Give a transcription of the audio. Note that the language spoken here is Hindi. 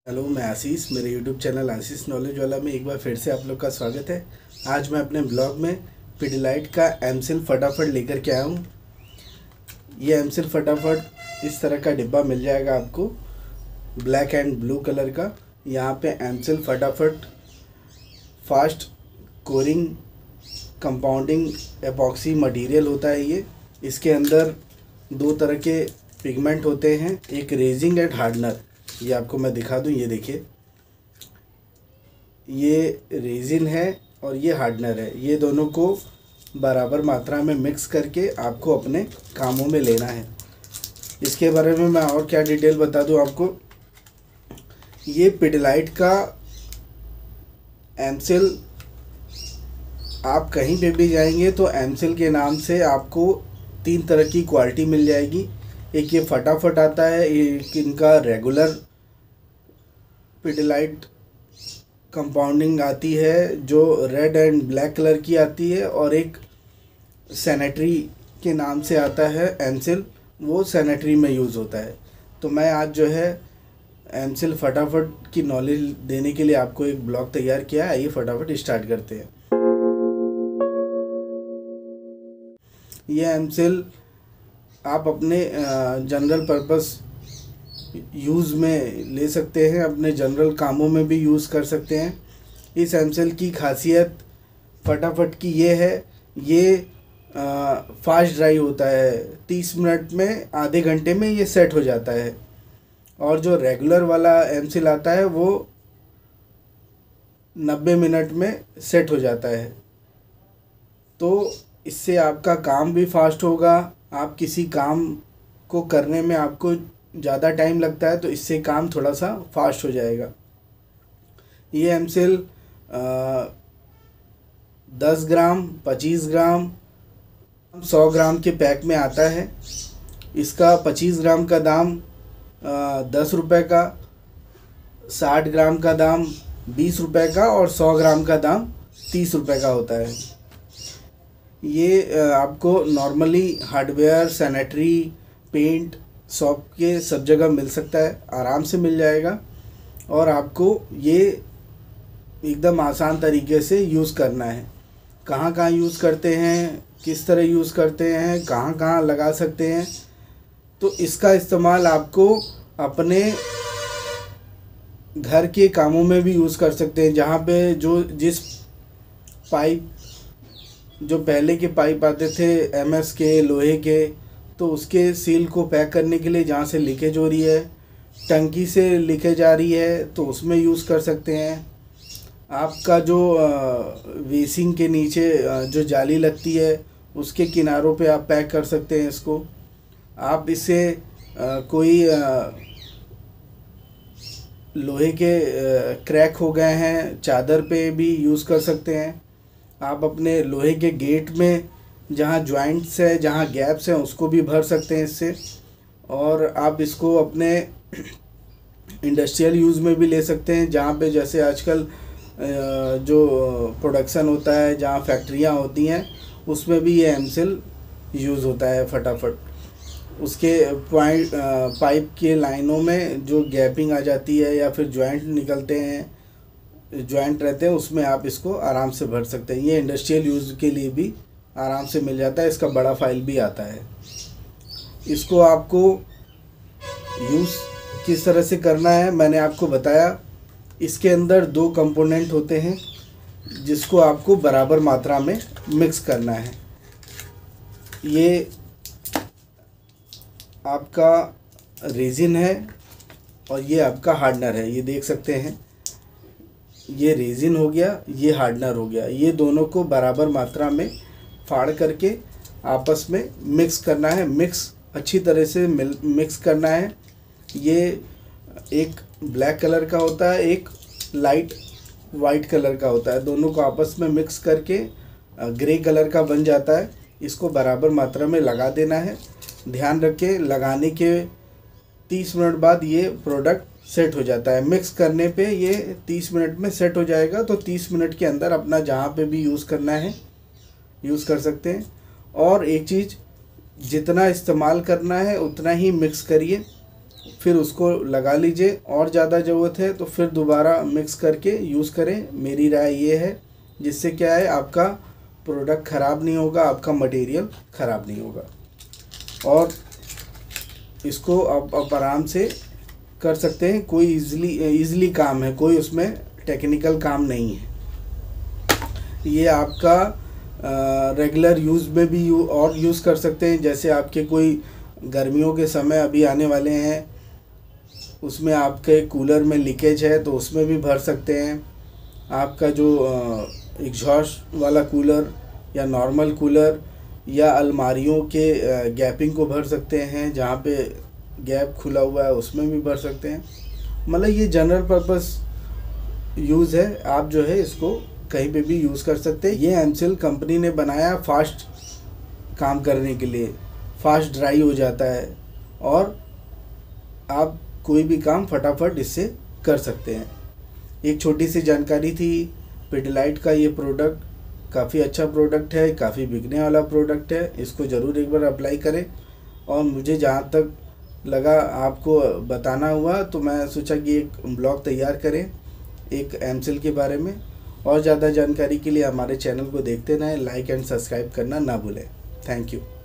हेलो, मैं आशीष। मेरे यूट्यूब चैनल आशीष नॉलेज वाला में एक बार फिर से आप लोग का स्वागत है। आज मैं अपने ब्लॉग में पिडिलाइट का एमसिल फटाफट लेकर के आया हूँ। ये एमसिल फटाफट इस तरह का डिब्बा मिल जाएगा आपको, ब्लैक एंड ब्लू कलर का। यहाँ पे एमसिल फटाफट fast curing compounding epoxy material होता है। ये इसके अंदर दो तरह के पिगमेंट होते हैं, एक रेजिंग एंड हार्डनर। ये आपको मैं दिखा दूं, ये देखिए, ये रेजिन है और ये हार्डनर है। ये दोनों को बराबर मात्रा में मिक्स करके आपको अपने कामों में लेना है। इसके बारे में मैं और क्या डिटेल बता दूं आपको। ये पिडिलाइट का एमसिल आप कहीं पे भी जाएंगे तो एमसिल के नाम से आपको तीन तरह की क्वालिटी मिल जाएगी। एक ये फटाफट आता है, एक इनका रेगुलर पिडिलाइट कंपाउंडिंग आती है जो रेड एंड ब्लैक कलर की आती है, और एक सैनिटरी के नाम से आता है एमसिल, वो सैनिटरी में यूज़ होता है। तो मैं आज जो है एमसिल फटाफट की नॉलेज देने के लिए आपको एक ब्लॉग तैयार किया है। आइए फटाफट स्टार्ट करते हैं। ये एमसिल आप अपने जनरल पर्पस यूज़ में ले सकते हैं, अपने जनरल कामों में भी यूज़ कर सकते हैं। इस एमसिल की खासियत फटाफट की ये है, ये फास्ट ड्राई होता है। 30 मिनट में, आधे घंटे में ये सेट हो जाता है। और जो रेगुलर वाला एमसिल आता है वो 90 मिनट में सेट हो जाता है। तो इससे आपका काम भी फास्ट होगा। आप किसी काम को करने में आपको ज़्यादा टाइम लगता है तो इससे काम थोड़ा सा फास्ट हो जाएगा। ये एमसिल 10 ग्राम, 25 ग्राम, 100 ग्राम के पैक में आता है। इसका 25 ग्राम का दाम 10 रुपये का, 60 ग्राम का दाम 20 रुपये का, और 100 ग्राम का दाम 30 रुपये का होता है। ये आपको normally hardware, sanitary, paint shop के सब जगह मिल सकता है, आराम से मिल जाएगा। और आपको ये एकदम आसान तरीके से यूज़ करना है। कहाँ कहाँ यूज़ करते हैं, किस तरह यूज़ करते हैं, कहाँ कहाँ लगा सकते हैं, तो इसका इस्तेमाल आपको अपने घर के कामों में भी यूज़ कर सकते हैं। जहाँ पे जिस पाइप, जो पहले के पाइप आते थे एमएस के, लोहे के, तो उसके सील को पैक करने के लिए जहाँ से लीकेज हो रही है, टंकी से लीकेज आ रही है, तो उसमें यूज़ कर सकते हैं। आपका जो वेसिंग के नीचे जो जाली लगती है उसके किनारों पे आप पैक कर सकते हैं इसको। आप इसे कोई लोहे के क्रैक हो गए हैं चादर पे भी यूज़ कर सकते हैं। आप अपने लोहे के गेट में जहाँ जॉइंट्स है, जहाँ गैप्स हैं, उसको भी भर सकते हैं इससे। और आप इसको अपने इंडस्ट्रियल यूज़ में भी ले सकते हैं, जहाँ पे जैसे आजकल जो प्रोडक्शन होता है, जहाँ फैक्ट्रियाँ होती हैं, उसमें भी ये एमसिल यूज़ होता है फटाफट। उसके पाइप के लाइनों में जो गैपिंग आ जाती है या फिर जॉइंट निकलते हैं, जॉइंट रहते हैं, उसमें आप इसको आराम से भर सकते हैं। ये इंडस्ट्रियल यूज़ के लिए भी आराम से मिल जाता है। इसका बड़ा फाइल भी आता है। इसको आपको यूज़ किस तरह से करना है मैंने आपको बताया। इसके अंदर दो कंपोनेंट होते हैं जिसको आपको बराबर मात्रा में मिक्स करना है। ये आपका रेजिन है और ये आपका हार्डनर है। ये देख सकते हैं, ये रेजिन हो गया, ये हार्डनर हो गया। ये दोनों को बराबर मात्रा में फाड़ करके आपस में मिक्स करना है। मिक्स अच्छी तरह से मिक्स करना है। ये एक ब्लैक कलर का होता है, एक लाइट वाइट कलर का होता है। दोनों को आपस में मिक्स करके ग्रे कलर का बन जाता है। इसको बराबर मात्रा में लगा देना है। ध्यान रखें, लगाने के 30 मिनट बाद ये प्रोडक्ट सेट हो जाता है। मिक्स करने पे ये 30 मिनट में सेट हो जाएगा। तो 30 मिनट के अंदर अपना जहाँ पे भी यूज़ करना है यूज़ कर सकते हैं। और एक चीज़, जितना इस्तेमाल करना है उतना ही मिक्स करिए। फिर उसको लगा लीजिए। और ज़्यादा ज़रूरत है तो फिर दोबारा मिक्स करके यूज़ करें, मेरी राय ये है। जिससे क्या है, आपका प्रोडक्ट ख़राब नहीं होगा, आपका मटेरियल ख़राब नहीं होगा। और इसको आप आराम से कर सकते हैं, कोई इजीली काम है, कोई उसमें टेक्निकल काम नहीं है। ये आपका रेगुलर यूज़ में भी यूज़ कर सकते हैं। जैसे आपके कोई गर्मियों के समय अभी आने वाले हैं, उसमें आपके कूलर में लीकेज है तो उसमें भी भर सकते हैं। आपका जो एग्जॉस्ट वाला कूलर या नॉर्मल कूलर या अलमारियों के गैपिंग को भर सकते हैं, जहाँ पे गैप खुला हुआ है उसमें भी भर सकते हैं। मतलब ये जनरल पर्पस यूज़ है, आप जो है इसको कहीं पे भी यूज़ कर सकते हैं। ये एमसील कंपनी ने बनाया फास्ट काम करने के लिए, फास्ट ड्राई हो जाता है और आप कोई भी काम फटाफट इससे कर सकते हैं। एक छोटी सी जानकारी थी पिडीलाइट का। ये प्रोडक्ट काफ़ी अच्छा प्रोडक्ट है, काफ़ी बिकने वाला प्रोडक्ट है। इसको ज़रूर एक बार अप्लाई करें। और मुझे जहाँ तक लगा आपको बताना हुआ तो मैं सोचा कि एक ब्लॉग तैयार करें एक एमसील के बारे में। और ज़्यादा जानकारी के लिए हमारे चैनल को देखते रहें, लाइक एंड सब्सक्राइब करना ना भूलें। Thank you.